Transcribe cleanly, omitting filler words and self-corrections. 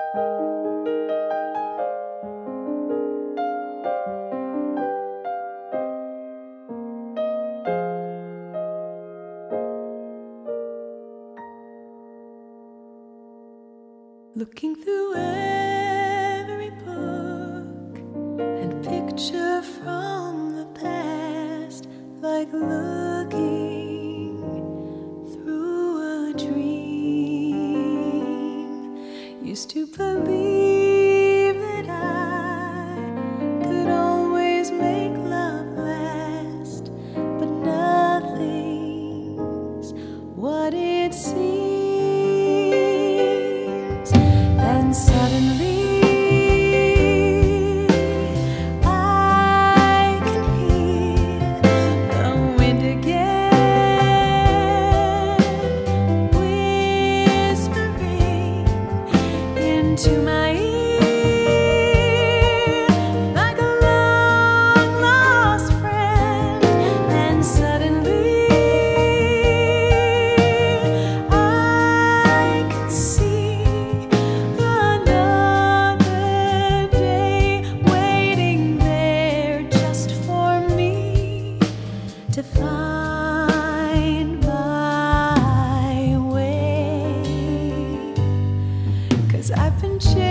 Looking through every book and picture from the past, like looking through a dream. Used to believe that I could always make love last, but nothing's what it seems. And suddenly I can hear the wind again, whispering into my ear like a long lost friend. And suddenly I can see to find my way, 'cause I've been chasing